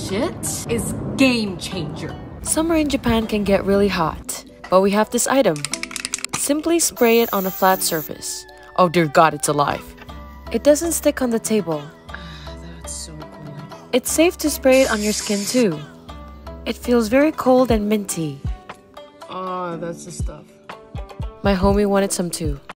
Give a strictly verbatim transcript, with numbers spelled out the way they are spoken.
shit is game changer. Summer in Japan can get really hot, but we have this item. Simply spray it on a flat surface. Oh dear God, it's alive. It doesn't stick on the table. That's so cool. It's safe to spray it on your skin too. It feels very cold and minty. Oh, that's the stuff. My homie wanted some too.